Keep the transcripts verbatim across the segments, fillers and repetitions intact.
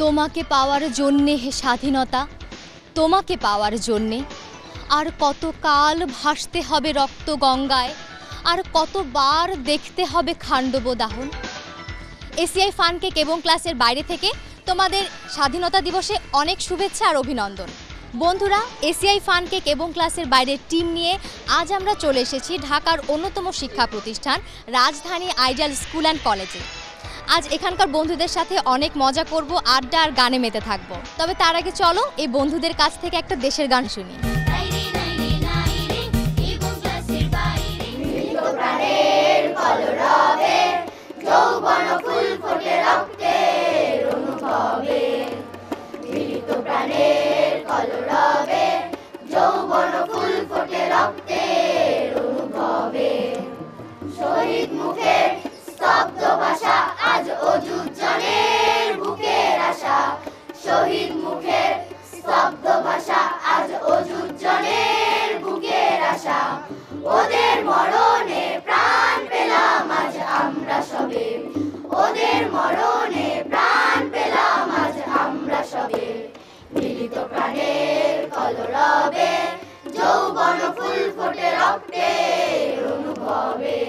তোমাকে পাওয়ার জন্যে হে স্বাধীনতা, তোমাকে পাওয়ার জন্যে আর কতকাল ভাসতে হবে রক্ত গঙ্গায়, আর কতবার দেখতে হবে খান্ডব দাহন। এসিআই ফান কেক এবং ক্লাসের বাইরে থেকে তোমাদের স্বাধীনতা দিবসে অনেক শুভেচ্ছা আর অভিনন্দন। বন্ধুরা, এসিআই ফান কেক এবং ক্লাসের বাইরের টিম নিয়ে আজ আমরা চলে এসেছি ঢাকার অন্যতম শিক্ষা প্রতিষ্ঠান রাজধানী আইডিয়াল স্কুল অ্যান্ড কলেজে। আজ এখানকার বন্ধুদের সাথে অনেক মজা করব, আড্ডা আর গানে মেতে থাকবো। তবে তার আগে চলো এই বন্ধুদের কাছ থেকে একটা দেশের গান শুনি। যৌবন ফুল ফোটে রক্তের অনুভবে, মিলিত প্রাণের কলরবে, যৌবন ফুল ফোটে রক্তের অনুভবে। শহীদ মুখের স্তব্ধ ভাষা আজ অযুত জনের বুকের আশা, শহীদ মুখের স্তব্ধ ভাষা আজ অযুত জনের বুকের আশা। ওদের মরণে প্রাণ পেলাম আজ আমরা সবে, ওদের মরণে প্রাণ পেলাম আজ আমরা সবে। মিলিত প্রাণের কলরবে, যৌবন ফুল ফোটে রক্তের অনুভবে।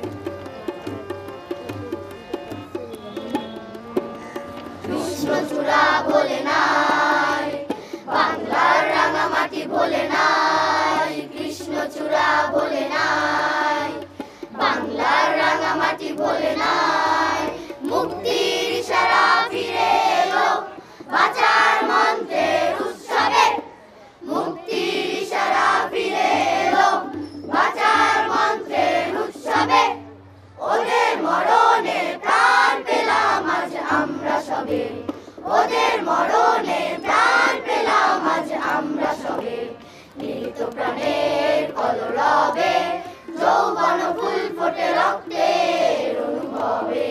কৃষ্ণচূড়া বলে নাই, বাংলার রাঙামাটি বলে নাই, কৃষ্ণচূড়া বলে নাই, বাংলার রাঙামাটি বলে নাই। মুক্তির ইশারা ফিরে এলো বাঁচার মন্ত্রের উৎসবে, মুক্তির ইশারা ফিরে এলো বাঁচার মন্ত্রের উৎসবে। ওদের মরণে প্রাণ পেলাম আজ আমরা সবে, ওদের মরণে প্রাণ পেলাম আজ আমরা সবে। মিলিত প্রাণের কলরবে, যৌবন ফুল ফোটে রক্তের অনুভবে।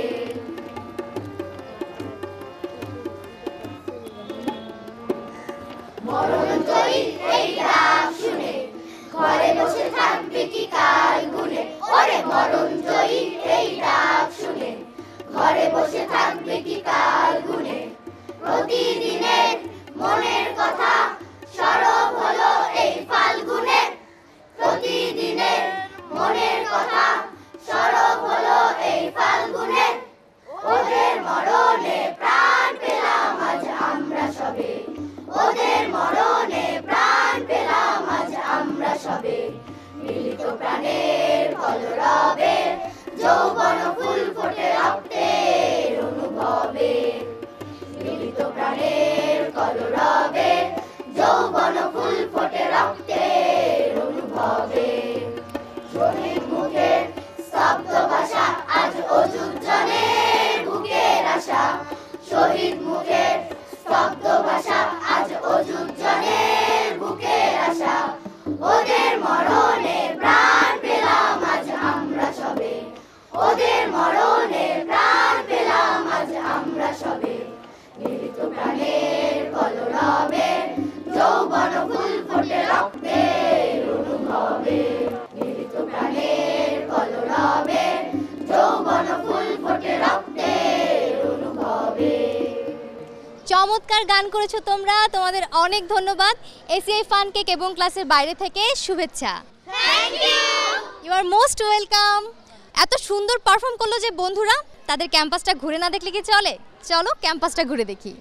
মরণ জয়ী এই ডাক শুনে ঘরে বসে থাকবে কি কাল গুনে, ওরে মরণ জয়ী এই ডাক শুনে ঘরে বসে থাকবে কি কাল গুনে। প্রতিদিনের মনের কথা সরব হলো এই ফাল্গুনে, প্রতিদিনের মনের কথা সরব হলো এই ফাল্গুনে। ওদের মরণে প্রাণ পেলাম আজ আমরা সবে, ওদের মরণে প্রাণ পেলাম আজ আমরা সবে। মিলিত প্রাণের কলরবে, যৌবন ফুল ফোটে রক্তের অনুভবে। মিলিত প্রাণের কলরবে, যৌবন ফুল ফোটে রক্তের অনুভবে। শহীদ মুখের স্তব্ধ ভাষা আজ অযুত জনের বুকের আশা, শহীদ মুখের স্তব্ধ ভাষা আজ অযুত জনের বুকের আশা। ওদের মরণে প্রাণ পেলাম আজ আমরা সবে, ওদের মরণে প্রাণ পেলাম আজ আমরা সবে। মিলিত প্রাণের কলরবে, যৌবন ফুল ফোটে রক্তের অনুভবে। মিলিত প্রাণের কলরবে, যৌবন ফুল ফোটে রক্তের অনুভবে। চমৎকার গান করেছো তোমরা, তোমাদের অনেক ধন্যবাদ। এসিআই ফান কেক এবং ক্লাসের বাইরে থেকে শুভেচ্ছা। Thank you, you are most welcome. এত সুন্দর পারফর্ম করলো যে বন্ধুরা, তাদের ক্যাম্পাসটা ঘুরে না দেখলে কি চলে? চলো ক্যাম্পাসটা ঘুরে দেখি।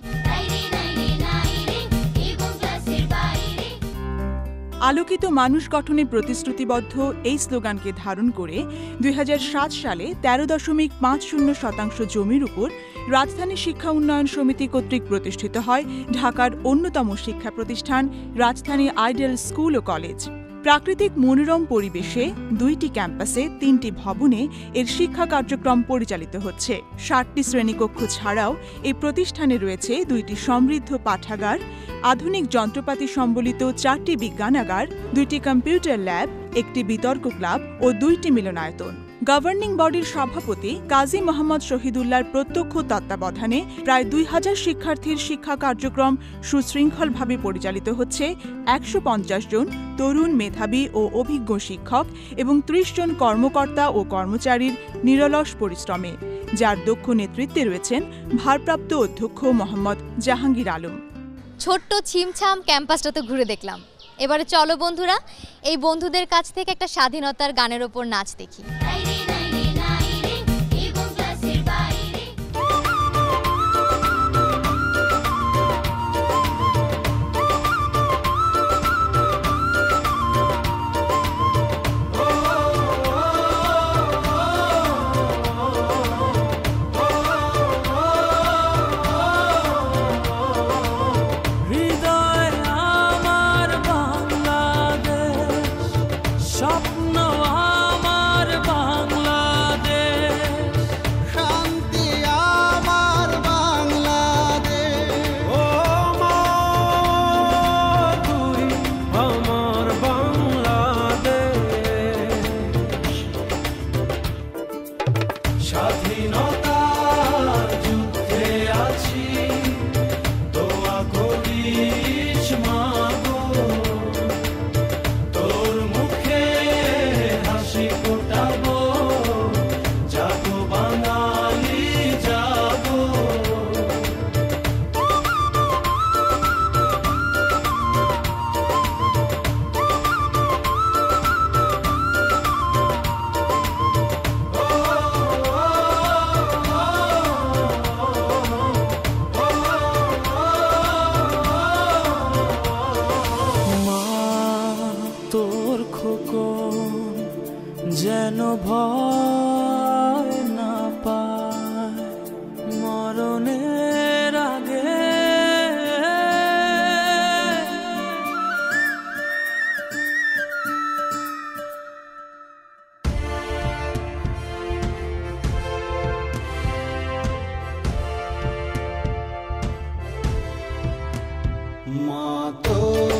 আলোকিত মানুষ গঠনে প্রতিশ্রুতিবদ্ধ এই স্লোগানকে ধারণ করে দুই হাজার সাত সালে তেরো দশমিক পাঁচ শূন্য শতাংশ জমির উপর রাজধানী শিক্ষা উন্নয়ন সমিতি কর্তৃক প্রতিষ্ঠিত হয় ঢাকার অন্যতম শিক্ষা প্রতিষ্ঠান রাজধানী আইডিয়াল স্কুল ও কলেজ। প্রাকৃতিক মনোরম পরিবেশে দুইটি ক্যাম্পাসে তিনটি ভবনে এর শিক্ষা কার্যক্রম পরিচালিত হচ্ছে। ষাটটি শ্রেণীকক্ষ ছাড়াও এই প্রতিষ্ঠানে রয়েছে দুইটি সমৃদ্ধ পাঠাগার, আধুনিক যন্ত্রপাতি সম্বলিত চারটি বিজ্ঞানাগার, দুইটি কম্পিউটার ল্যাব, একটি বিতর্ক ক্লাব ও দুইটি মিলনায়তন। গভর্নিং বডির সভাপতি কাজী মোহাম্মদ শহীদুল্লাহর প্রত্যক্ষ তত্ত্বাবধানে প্রায় দুই হাজার শিক্ষার্থীর শিক্ষা কার্যক্রম সুশৃঙ্খলভাবে পরিচালিত হচ্ছে একশো পঞ্চাশ জন তরুণ মেধাবী ও অভিজ্ঞ শিক্ষক এবং ত্রিশ জন কর্মকর্তা ও কর্মচারীর নিরলস পরিশ্রমে। যার দক্ষ নেতৃত্বে রয়েছেন ভারপ্রাপ্ত অধ্যক্ষ মোহাম্মদ জাহাঙ্গীর আলম। ছোট্ট ছিমছাম ক্যাম্পাসটা তো ঘুরে দেখলাম, এবারে চলো বন্ধুরা এই বন্ধুদের কাছ থেকে একটা স্বাধীনতার গানের ওপর নাচ দেখি। যেন ভয় না পায় মরণের আগে। মা তো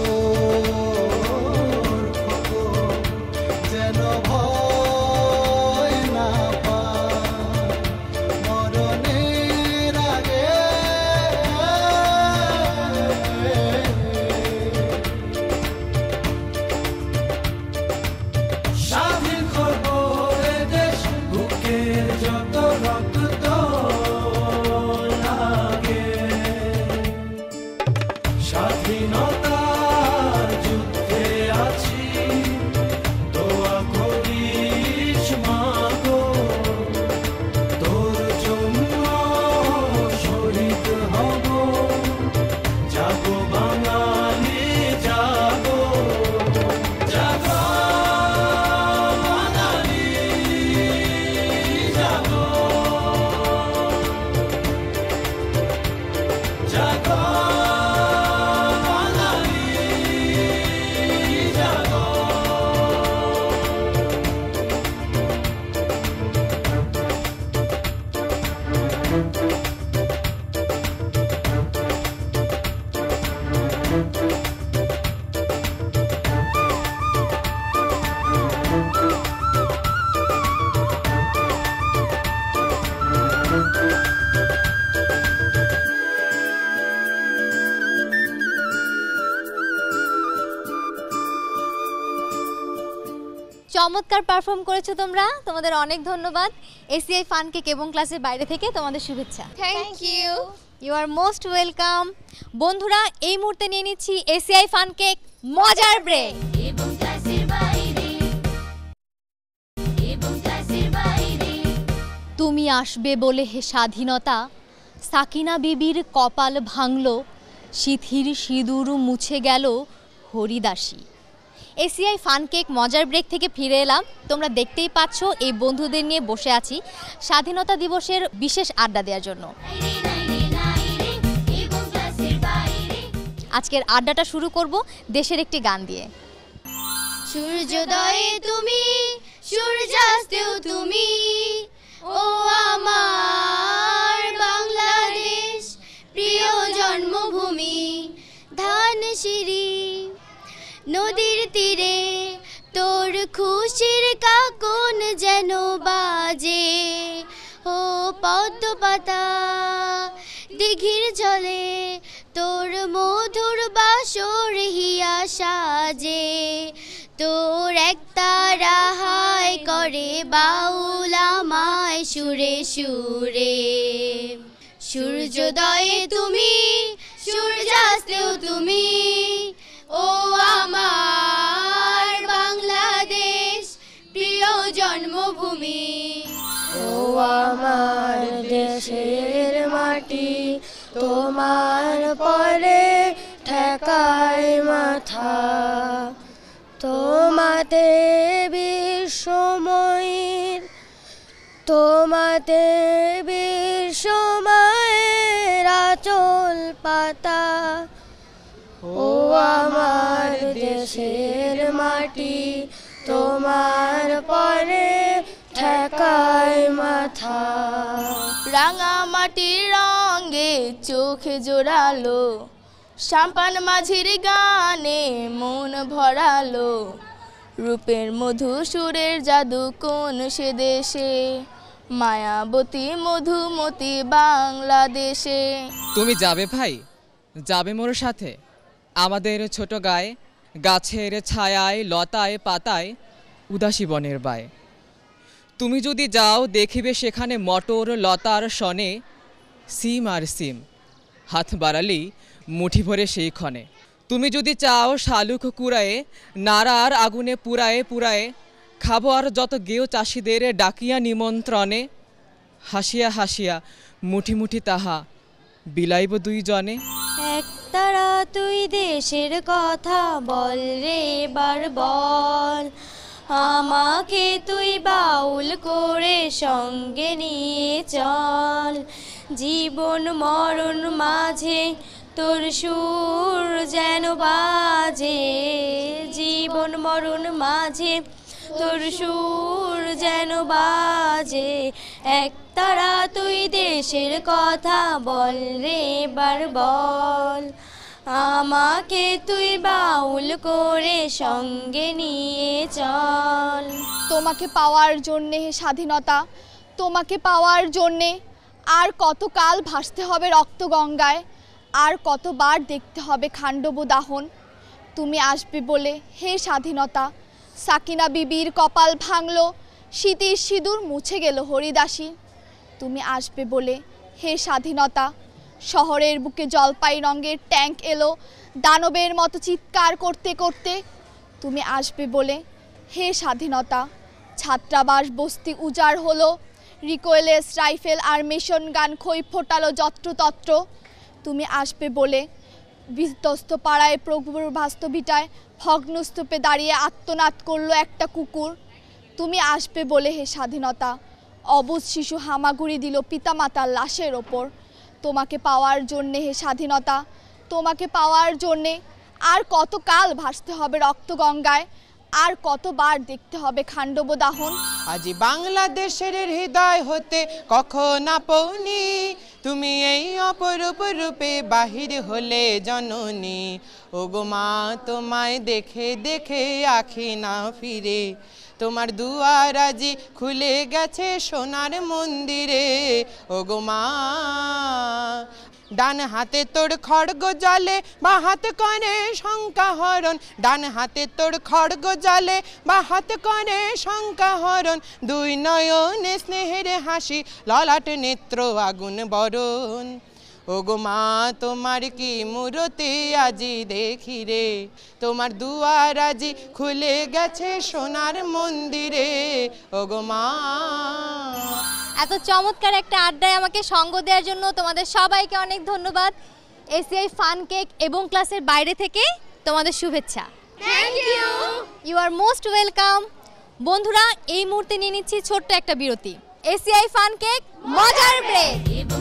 চমৎকার পারফর্ম করেছো তোমরা, তোমাদের অনেক ধন্যবাদ। এসিআই ফান কেক এবং ক্লাসের বাইরে থেকে তোমাদের শুভেচ্ছা। Thank you. You are most welcome. বন্ধুরা এই মুহূর্তে নিয়ে নিচ্ছি এসিআই ফান কেক মজার ব্রেক। তুমি আসবে বলে হে স্বাধীনতা, সাকিনা বিবির কপাল ভাঙল, শিথির সিঁদুর মুছে গেল হরিদাসী। এসিআই ফান কেক মজার ব্রেক থেকে ফিরে এলাম। তোমরা দেখতেই পাচ্ছ এই বন্ধুদের নিয়ে বসে আছি স্বাধীনতা দিবসের বিশেষ আড্ডা দেওয়ার জন্য। আজকের আড্ডাটা শুরু করব দেশের একটি গান দিয়ে। সূর্যোদয়ে তুমি, সূর্যাস্তেও তুমি, ও আমার বাংলাদেশ প্রিয় জন্মভূমি। ধানসিঁড়ি নদীর তীরে তোর খুশির কাকন যেন বাজে, ও পদ্ম পাতা দিঘির জলে তোর মধুর বাসর হিয়া সাজে। তোর এক তারা হায় করে বাউল আমায় সুরে সুরে। সূর্যোদয়ে তুমি, সূর্যাস্তেও তুমি, ও আমার বাংলাদেশ প্রিয় জন্মভূমি। ও আমার দেশের মাটি, তোমার পরে ঠেকায় মাথা। তোমাতে বিশ্বময়ের, তোমাতে বিশ্বময়ের আঁচল পাতা। ও আমার দেশের মাটি, তোমার পরে ঠেকায় মাথা। রাঙা মাটির রঙে চোখে জোড়ালো, সাম্পান মাঝির গানে মন ভরালো। রূপের মধু সুরের জাদু কোন সে দেশে, মায়াবতী মধুমতি বাংলাদেশে। তুমি যাবে ভাই, যাবে মোর সাথে আমাদের ছোট গায়ে, গাছের ছায়ায় লতায় পাতায় উদাসী বনের বায়। তুমি যদি যাও দেখিবে সেখানে মটর লতার সনে, সিম আর সিম হাত বাড়ালি মুঠি ভরে সেই ক্ষণে। তুমি যদি চাও শালুক কুড়ায়ে, নাড়ার আগুনে পুরায়ে পুরায়ে, খাবো আর যত গেও চাষিদের ডাকিয়া নিমন্ত্রণে। হাসিয়া হাসিয়া মুঠি মুঠি তাহা বিলাইব দুই জনে। একতারা তুই দেশের কথা বল রে এবার বল, আমাকে তুই বাউল করে সঙ্গে নিয়ে চল। জীবন মরণ মাঝে তোর সুর যেন বাজে, জীবন মরণ মাঝে তোর সুর যেন বাজে। একতারা তুই দেশের কথা বল রে এবার বল, আমাকে তুই বাউল করে সঙ্গে নিয়ে চল। তোমাকে পাওয়ার জন্যে হে স্বাধীনতা, তোমাকে পাওয়ার জন্যে আর কতকাল ভাসতে হবে রক্ত গঙ্গায়, আর কতবার দেখতে হবে খান্ডব দাহন। তুমি আসবে বলে হে স্বাধীনতা, সাকিনা বিবির কপাল ভাঙলো, শীতের সিঁদুর মুছে গেল হরিদাসী। তুমি আসবে বলে হে স্বাধীনতা, শহরের বুকে জলপাই রঙের ট্যাঙ্ক এলো দানবের মতো চিৎকার করতে করতে। তুমি আসবে বলে হে স্বাধীনতা, ছাত্রাবাস বস্তি উজাড় হলো, রিকোয়েলেস রাইফেল আর মেশন গান খই ফোটালো যত্রতত্র। তুমি আসবে বলে বিধ্বস্ত পাড়ায় প্রভুর বাস্তবিটায় ভগ্নস্তূপে দাঁড়িয়ে আত্মনাদ করলো একটা কুকুর। তুমি আসবে বলে হে স্বাধীনতা, অবুঝ শিশু হামাগুড়ি দিল পিতামাতার লাশের ওপর। তোমাকে পাওয়ার জন্যে হে স্বাধীনতা, তোমাকে পাওয়ার জন্যে আর কতকাল ভাসতে হবে রক্ত গঙ্গায়, আর কতবার দেখতে হবে খান্ডব দাহন। আজি বাংলাদেশের হৃদয় হতে কখন আপনি, তুমি এই অপরূপ রূপে বাহির হলে জননী। ওগো মা তোমায় দেখে দেখে আখি না ফিরে, তোমার দুয়ার আজি খুলে গেছে সোনার মন্দিরে। ওগো মা ডান হাতে তোর খড়গ জলে, বা হাত করে শঙ্কা হরণ। ডান হাতে তোর খড়গ জলে, বা হাত করে শঙ্কা হরণ। দুই নয়নে স্নেহের হাসি, ললাট নেত্র আগুন বরণ। ওগো মা তোমার কি মূরতি আজি দেখি রে, তোমার দুয়ার আজি খুলে গেছে সোনার মন্দিরে। ওগো মা। এত চমৎকার একটা আড্ডায় আমাকে সঙ্গ দেওয়ার জন্য তোমাদের সবাইকে অনেক ধন্যবাদ। এসিআই ফান কেক এবং ক্লাসের বাইরে থেকে তোমাদের শুভেচ্ছা। Thank you. You are most welcome. বন্ধুরা, এই মুহূর্তে নিয়ে নিচ্ছি ছোট্ট একটা বিরতি। এসিআই ফান কেক মজার ব্রেক।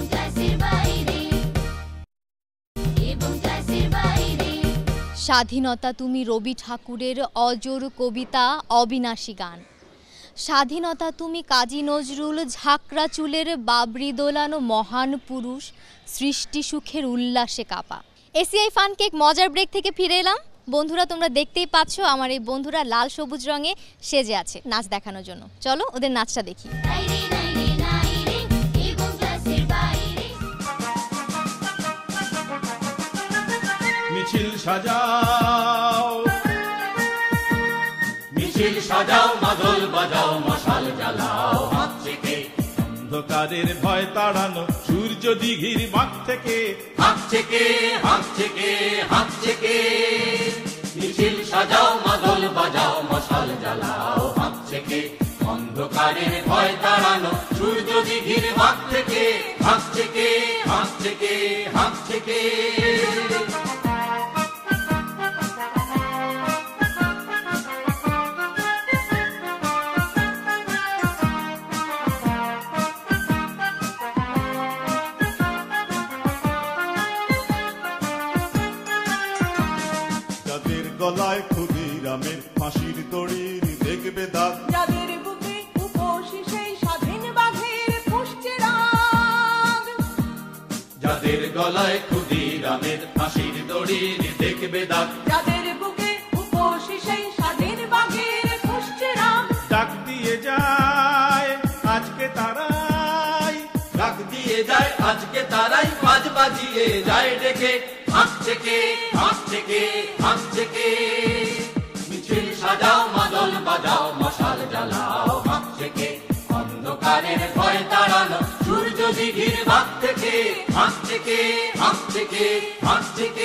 স্বাধীনতা তুমি রবি ঠাকুরের অজর কবিতা, অবিনাশী গান। স্বাধীনতা তুমি কাজী নজরুল ঝাঁকড়া চুলের বাবরি দোলানো মহান পুরুষ, সৃষ্টি সুখের উল্লাসে কাপা। এসিআই ফান কেক মজার ব্রেক থেকে ফিরে এলাম। বন্ধুরা, তোমরা দেখতেই পাচ্ছ আমার এই বন্ধুরা লাল সবুজ রঙে সেজে আছে নাচ দেখানোর জন্য। চলো ওদের নাচটা দেখি। মিছিল সাজাও, মিছিল সাজাও, মাদল বাজাও, মশাল মশাল জ্বালাও হাত থেকে, অন্ধকারের ভয় তাড়ানো সূর্য দিঘির বাঁক থেকে, হাত থেকে হাত থেকে হাত থেকে, মিছিল সাজাও মাদল বাজাও মশাল জ্বালাও হাত থেকে, অন্ধকারের ভয় তাড়ানো সূর্য দিঘির বাঁক থেকে, হাত থেকে হাত থেকে হাত থেকে। যাদের গলায় ক্ষুদিরামের ফাঁসির দড়ির দেখবে দাগ, যাদের বুকে উপসী সেই স্বাধীন বাঘের পুষ্টি রাগ, যাদের গলায় ক্ষুদিরামের ফাঁসির দড়ির দেখবে দাগ, যাদের বুকে উপসী সেই স্বাধীন বাঘের পুষ্টি রাগ, ডাক দিয়ে যায় আজকে তারাই, ডাক দিয়ে যায় আজকে তারাই, বাজ বাজিয়ে যায় ডেকে, হাত থেকে হাত থেকে হাত থেকে, মিছিল সাজাও মাদল বাজাও মশাল জ্বালাও হাত থেকে, অন্ধকারের ভয় তাড়ানো সূর্য দিঘির বাঁক থেকে, হাত থেকে হাত থেকে হাত থেকে।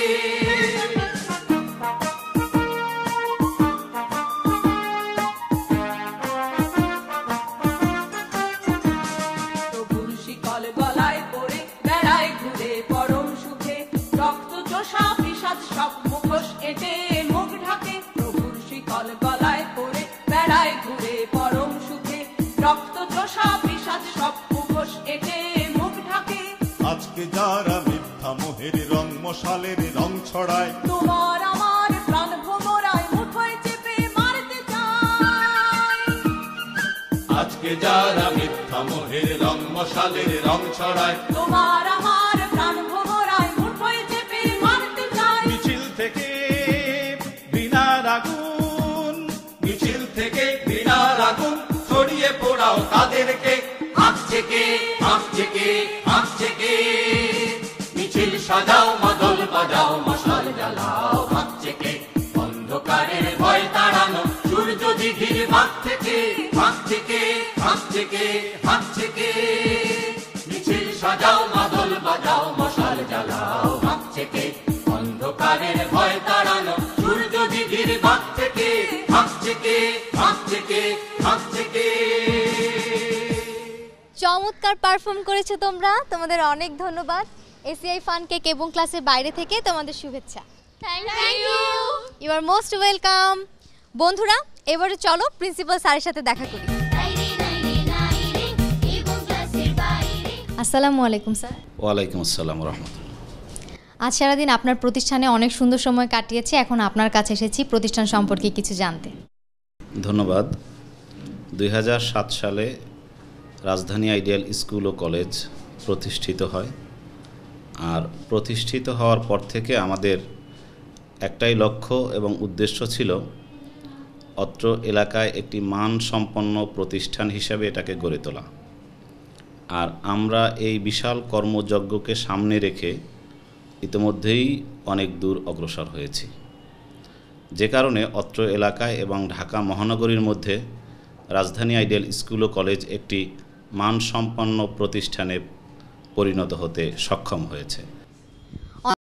প্রভুর শিকল গলায় পড়ে বেড়ায় ঘুরে পরম সুখে, রক্ত চোষা বিষাদ সব মুখোশ এঁটে মুখ ঢাকে, প্রভুর শিকল গলায় পড়ে বেড়ায় ঘুরে পরম সুখে, রক্ত চোষা বিষাদ সব মুখোশ এঁটে মুখ ঢাকে, আজকে যারা মিথ্যা মোহের রং মশালের রং ছড়ায়, তোমার আমার প্রাণ ভোমরায় মুঠোয় চেপে মারতে চায়, আজকে যারা মিথ্যা মোহের রং মশালের রং ছড়ায়, তোমার আমার প্রাণ ভোমরায় মুঠোয় চেপে মারতে চায়, মিছিল থেকে ঘৃণার আগুন, মিছিল থেকে ঘৃণার আগুন ছড়িয়ে পোড়াও তাদেরকে, হাত থেকে হাত থেকে হাত থেকে, মিছিল সাজাও মাদল বাজাও মশাল জ্বালাও হাত থেকে, অন্ধকারের ভয় তাড়ানো সূর্য দিঘির বাঁক থেকে, হাত থেকে হাত থেকে হাত থেকে, মিছিল সাজাও মাদল বাজাও মশাল জ্বালাও হাত থেকে, অন্ধকারের ভয় তাড়ানো সূর্য দিঘির বাঁক থেকে, হাত থেকে হাত থেকে হাত থেকে। চমৎকার পারফর্ম করেছো তোমরা, তোমাদের অনেক ধন্যবাদ। এসিআই ফান কেক এবং ক্লাসের বাইরে থেকে তোমাদের শুভেচ্ছা। Thank you. You are most welcome. বন্ধুরা, এবারে চলো প্রিন্সিপাল স্যারের সাথে দেখা করি। আসসালামু আলাইকুম স্যার। ওয়ালাইকুম আসসালাম রহমতুল্লাহ। আজ সারাদিন আপনার প্রতিষ্ঠানে অনেক সুন্দর সময় কাটিয়েছি, এখন আপনার কাছে এসেছি প্রতিষ্ঠান সম্পর্কে কিছু জানতে। ধন্যবাদ। দুই হাজার সাত সালে রাজধানী আইডিয়াল স্কুল ও কলেজ প্রতিষ্ঠিত হয়, আর প্রতিষ্ঠিত হওয়ার পর থেকে আমাদের একটাই লক্ষ্য এবং উদ্দেশ্য ছিল অত্র এলাকায় একটি মানসম্পন্ন প্রতিষ্ঠান হিসাবে এটাকে গড়ে তোলা। আর আমরা এই বিশাল কর্মযজ্ঞকে সামনে রেখে ইতিমধ্যেই অনেক দূর অগ্রসর হয়েছি, যে কারণে অত্র এলাকায় এবং ঢাকা মহানগরীর মধ্যে রাজধানী আইডিয়াল স্কুল ও কলেজ একটি মানসম্পন্ন প্রতিষ্ঠানে পরিণত হতে সক্ষম হয়েছে।